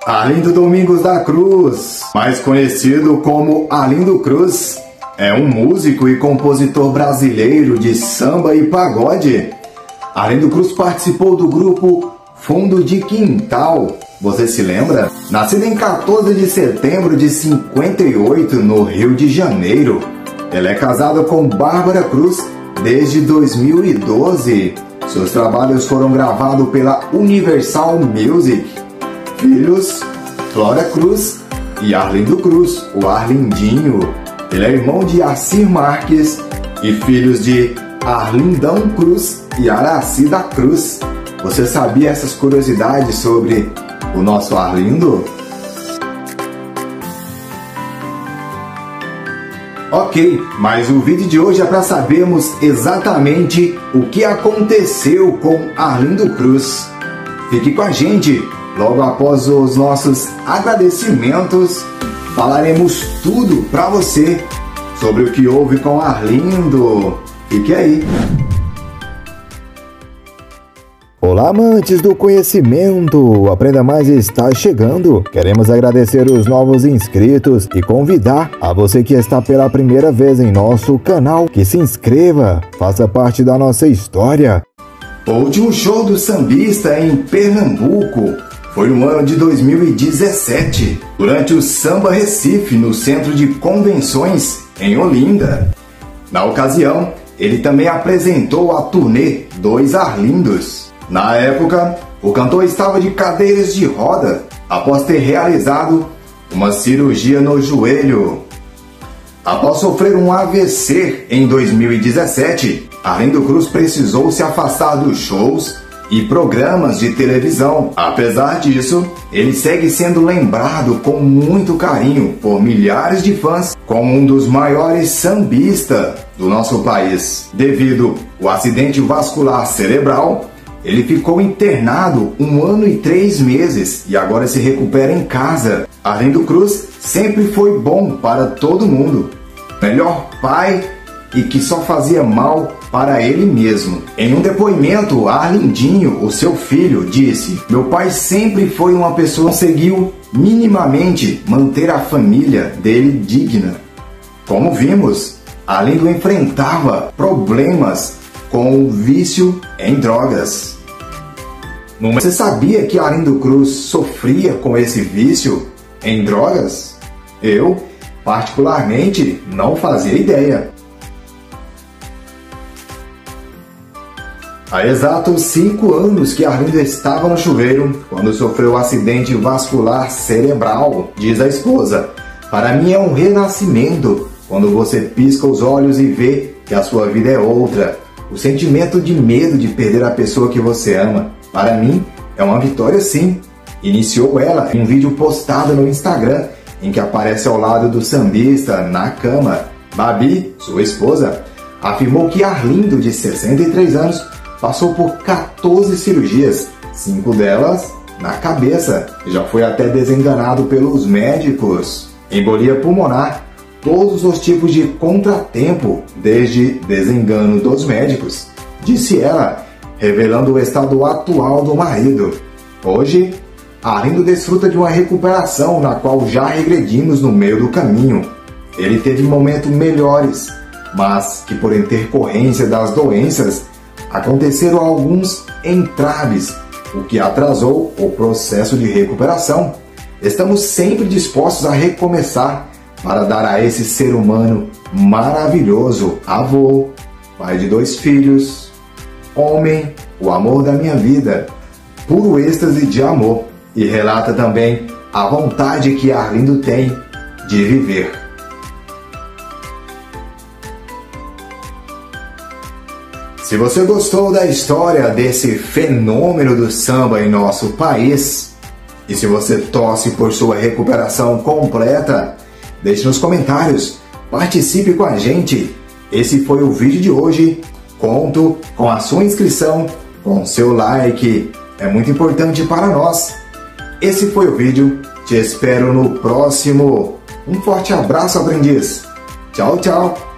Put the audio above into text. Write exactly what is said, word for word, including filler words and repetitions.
Arlindo Domingos da Cruz, mais conhecido como Arlindo Cruz, é um músico e compositor brasileiro de samba e pagode. Arlindo Cruz participou do grupo Fundo de Quintal, você se lembra? Nascido em quatorze de setembro de cinquenta e oito no Rio de Janeiro, ele é casado com Bárbara Cruz desde dois mil e doze. Seus trabalhos foram gravados pela Universal Music. Filhos, Flora Cruz e Arlindo Cruz, o Arlindinho. Ele é irmão de Assir Marques e filhos de Arlindão Cruz e Aracida Cruz. Você sabia essas curiosidades sobre o nosso Arlindo? Ok, mas o vídeo de hoje é para sabermos exatamente o que aconteceu com Arlindo Cruz. Fique com a gente! Logo após os nossos agradecimentos, falaremos tudo para você sobre o que houve com Arlindo. Fique aí! Olá, amantes do conhecimento! Aprenda Mais está chegando. Queremos agradecer os novos inscritos e convidar a você que está pela primeira vez em nosso canal que se inscreva, faça parte da nossa história. O último show do sambista em Pernambuco foi no ano de dois mil e dezessete, durante o Samba Recife, no Centro de Convenções, em Olinda. Na ocasião, ele também apresentou a turnê Dois Arlindos. Na época, o cantor estava de cadeiras de roda, após ter realizado uma cirurgia no joelho. Após sofrer um A V C em dois mil e dezessete, Arlindo Cruz precisou se afastar dos shows e programas de televisão. Apesar disso, ele segue sendo lembrado com muito carinho por milhares de fãs como um dos maiores sambistas do nosso país. Devido ao acidente vascular cerebral, ele ficou internado um ano e três meses e agora se recupera em casa. Arlindo Cruz sempre foi bom para todo mundo, melhor pai e que só fazia mal para ele mesmo. Em um depoimento, Arlindinho, o seu filho, disse: "Meu pai sempre foi uma pessoa que conseguiu minimamente manter a família dele digna. Como vimos, Arlindo enfrentava problemas com o vício em drogas." Você sabia que Arlindo Cruz sofria com esse vício em drogas? Eu, particularmente, não fazia ideia. Há exatos cinco anos que Arlindo estava no chuveiro quando sofreu um acidente vascular cerebral, diz a esposa. "Para mim é um renascimento quando você pisca os olhos e vê que a sua vida é outra. O sentimento de medo de perder a pessoa que você ama, para mim, é uma vitória sim." Iniciou ela em um vídeo postado no Instagram em que aparece ao lado do sambista na cama. Babi, sua esposa, afirmou que Arlindo, de sessenta e três anos, passou por quatorze cirurgias, cinco delas na cabeça. Já foi até desenganado pelos médicos. Embolia pulmonar, todos os tipos de contratempo, desde desengano dos médicos, disse ela, revelando o estado atual do marido. Hoje, Arlindo desfruta de uma recuperação na qual já regredimos no meio do caminho. Ele teve momentos melhores, mas que por intercorrência das doenças, aconteceram alguns entraves, o que atrasou o processo de recuperação. Estamos sempre dispostos a recomeçar para dar a esse ser humano maravilhoso, avô, pai de dois filhos, homem, o amor da minha vida, puro êxtase de amor, e relata também a vontade que Arlindo tem de viver. Se você gostou da história desse fenômeno do samba em nosso país, e se você torce por sua recuperação completa, deixe nos comentários, participe com a gente. Esse foi o vídeo de hoje. Conto com a sua inscrição, com seu like, é muito importante para nós. Esse foi o vídeo, te espero no próximo. Um forte abraço, aprendiz. Tchau, tchau.